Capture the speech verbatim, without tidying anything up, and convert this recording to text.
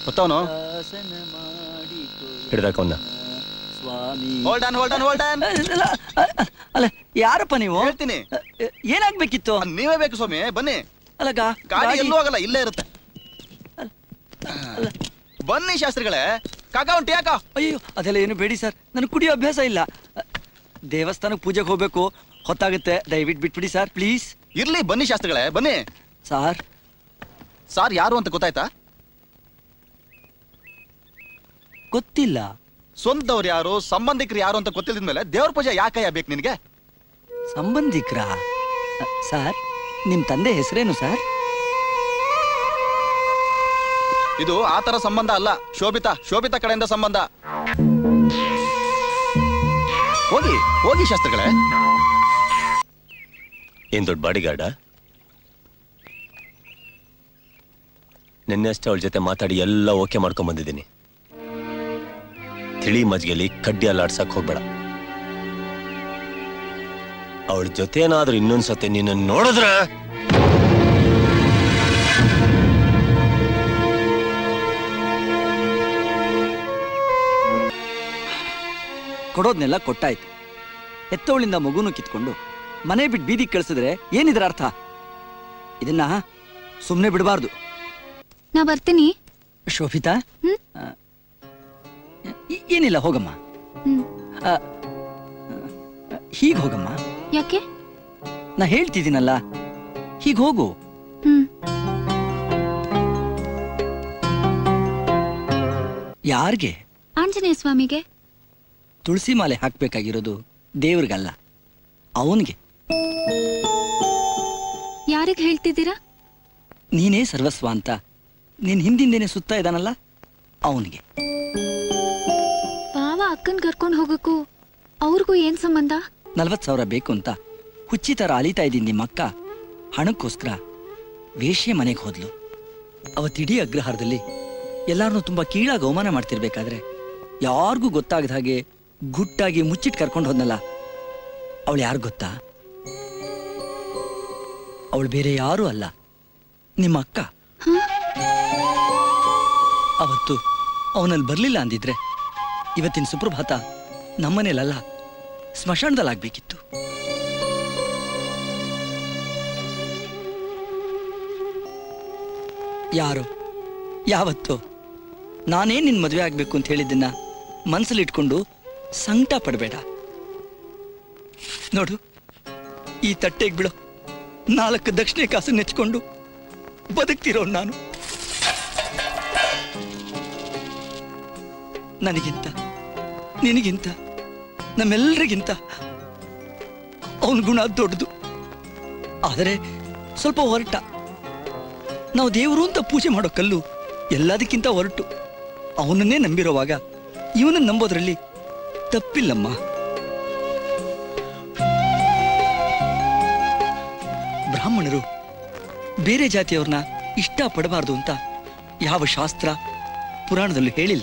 ಗೊತ್ತವನು ಹಿಡ್ದಾಕವನ್ನ. Hold on hold on hold on. ಅಲ್ಲ ಯಾರಪ್ಪ ನೀವು? ಹೇಳ್ತೀನಿ. ಏನಾಗ್ಬೇಕಿತ್ತು? ನೀವೇ ಬೇಕು ಸ್ವಾಮಿ, ಬನ್ನಿ. ಅಲ್ಲ ಗಾಡಿ ಎಲ್ಲೂ ಹೋಗಲ್ಲ, ಇಲ್ಲೇ ಇರುತ್ತೆ. ಬನ್ನಿ ಶಾಸ್ತ್ರಿಗಳೇ. ಕಾಕ ಉಂಟು ಯಾಕ? ಅಯ್ಯೋ ಅದೆಲ್ಲ ಏನು ಬೇಡಿ ಸರ್, ನನಗೆ ಕುಡಿಯೋ ಅಭ್ಯಾಸ ಇಲ್ಲ. ದೇವಸ್ಥಾನಕ್ಕೆ ಪೂಜೆಗೆ ಹೋಗ್ಬೇಕು, ಹೊತ್ತಾಗುತ್ತೆ, ದಯವಿಟ್ಟು ಬಿಟ್ಬಿಡಿ ಸರ್ ಪ್ಲೀಸ್. ಇರ್ಲಿ ಬನ್ನಿ ಶಾಸ್ತ್ರಿಗಳೇ, ಬನ್ನಿ. ಸಾರ್ ಸಾರ್ ಯಾರು ಅಂತ ಗೊತ್ತಾಯ್ತಾ? ಗೊತ್ತಿಲ್ಲ. ಸ್ವಂತವ್ರು ಯಾರು, ಸಂಬಂಧಿಕರು ಯಾರು ಅಂತ ಗೊತ್ತಿಲ್ಲದ್ಮೇಲೆ ದೇವ್ರ ಪೂಜೆ ಯಾಕಯ್ಯ ಬೇಕು ನಿನ್ಗೆ? ಸಂಬಂಧಿಕರ? ಸರ್ ನಿಮ್ ತಂದೆ ಹೆಸರೇನು ಸರ್? ಇದು ಆತರ ಸಂಬಂಧ ಅಲ್ಲ, ಶೋಭಿತಾ ಶೋಭಿತಾ ಕಡೆಯಿಂದ ಸಂಬಂಧ. ಹೋಗಿ ಹೋಗಿ ಶಾಸ್ತ್ರಿಗಳೇ. ಏನ್ ದೊಡ್ಡ ಬಾಡಿಗಾರ್ಡ? ನಿನ್ನೆ ಅಷ್ಟೇ ಅವಳ ಜೊತೆ ಮಾತಾಡಿ ಎಲ್ಲ ಓಕೆ ಮಾಡ್ಕೊಂಡ್ ಬಂದಿದ್ದೀನಿ. ತಿಳಿ ಮಜ್ಗೆಲಿ ಕಡ್ಡಿ ಅಲ್ಲಾಡ್ಸಕ್ ಹೋಗ್ಬೇಡ. ಅವಳ ಜೊತೆ ಏನಾದ್ರೂ ಇನ್ನೊಂದ್ಸತಿ ನಿನ್ನ ನೋಡಿದ್ರೆ ಕೊಡೋದ್ನೆಲ್ಲ ಕೊಟ್ಟಾಯ್ತು. ಹೆತ್ತವಳಿಂದ ಮಗುನು ಕಿತ್ಕೊಂಡು ಮನೆ ಬಿಟ್ಟು ಬೀದಿಗೆ ಕಳಿಸಿದ್ರೆ ಏನಿದ್ರ ಅರ್ಥ? ಇದನ್ನ ಸುಮ್ಮನೆ ಬಿಡಬಾರ್ದು. ನಾ ಬರ್ತೀನಿ. ಶೋಭಿತಾ, ಏನಿಲ್ಲ ಹೋಗಮ್ಮ. ಹೀಗ್ ಹೋಗಮ್ಮ. ಯಾಕೆ? ನಾ ಹೇಳ್ತಿದ್ದೀನಲ್ಲ, ಹೀಗ್ ಹೋಗು. ಯಾರಿಗೆ? ಆಂಜನೇಯ ಸ್ವಾಮಿಗೆ. ತುಳಸಿ ಮಾಲೆ ಹಾಕ್ಬೇಕಾಗಿರೋದು ದೇವ್ರಿಗಲ್ಲ, ಅವನಿಗೆ. ಯಾರಿಗೆ ಹೇಳ್ತಿದ್ದೀರಾ? ನೀನೇ ಸರ್ವಸ್ವ ಅಂತ ನೀನ್ ಹಿಂದಿಂದೇನೆ ಸುತ್ತಾ ಇದ್ದಾನಲ್ಲ, ಅವನಿಗೆ. ಬಾವ ಅಕ್ಕನ್ ಕರ್ಕೊಂಡು ಹೋಗಕ್ಕೂ ಅವ್ರಿಗೂ ಏನ್ ಸಂಬಂಧ? ನಲ್ವತ್ ಸಾವಿರ ಬೇಕು ಅಂತ ಹುಚ್ಚಿ ತರ ಅಲಿತಾ ಇದ್ದೀನಿ ನಿಮ್ಮಕ್ಕ. ಹಣಕ್ಕೋಸ್ಕರ ವೇಶ್ಯೆ ಮನೆಗೆ ಹೋದ್ಲು. ಅವತ್ತಿಡೀ ಅಗ್ರಹಾರದಲ್ಲಿ ಎಲ್ಲಾರನ್ನೂ ತುಂಬಾ ಕೀಳಾಗಿ ಅವಮಾನ ಮಾಡ್ತಿರ್ಬೇಕಾದ್ರೆ ಯಾರಿಗೂ ಗೊತ್ತಾಗದ ಹಾಗೆ ಗುಟ್ಟಾಗಿ ಮುಚ್ಚಿಟ್ಟು ಕರ್ಕೊಂಡು ಹೋದ್ನಲ್ಲ, ಅವಳು ಯಾರು ಗೊತ್ತಾ? ಅವಳು ಬೇರೆ ಯಾರೂ ಅಲ್ಲ, ನಿಮ್ಮ ಅಕ್ಕ. ಅವತ್ತು ಅವನಲ್ಲಿ ಬರ್ಲಿಲ್ಲ ಅಂದಿದ್ರೆ ಇವತ್ತಿನ ಸುಪ್ರಭಾತ ನಮ್ಮನೇಲಲ್ಲ, ಸ್ಮಶಾನದಲ್ಲಾಗ್ಬೇಕಿತ್ತು. ಯಾರು ಯಾವತ್ತು ನಾನೇ ನಿನ್ ಮದುವೆ ಆಗ್ಬೇಕು ಅಂತ ಹೇಳಿದ್ದನ್ನ ಮನ್ಸಲ್ಲಿ ಇಟ್ಕೊಂಡು ಸಂಕಟ ಪಡಬೇಡ. ನೋಡು, ಈ ತಟ್ಟೆಗೆ ಬಿಡೋ ನಾಲ್ಕು ದಕ್ಷಿಣೆ ಕಾಸು ನೆಚ್ಕೊಂಡು ಬದುಕ್ತಿರೋ ನಾನು. ನನಗಿಂತ ನಿನಗಿಂತ ನಮ್ಮೆಲ್ಲರಿಗಿಂತ ಅವನ ಗುಣ ದೊಡ್ಡದು. ಆದರೆ ಸ್ವಲ್ಪ ಹೊರಟ. ನಾವು ದೇವರು ಅಂತ ಪೂಜೆ ಮಾಡೋ ಕಲ್ಲು ಎಲ್ಲದಕ್ಕಿಂತ ಹೊರಟು. ಅವನನ್ನೇ ನಂಬಿರೋವಾಗ ಇವನನ್ನು ನಂಬೋದ್ರಲ್ಲಿ ತಪ್ಪಿಲ್ಲಮ್ಮ. ಬ್ರಾಹ್ಮಣರು ಬೇರೆ ಜಾತಿಯವ್ರನ್ನ ಇಷ್ಟ ಪಡಬಾರ್ದು ಅಂತ ಯಾವ ಶಾಸ್ತ್ರ ಪುರಾಣದಲ್ಲೂ ಹೇಳಿಲ್ಲ.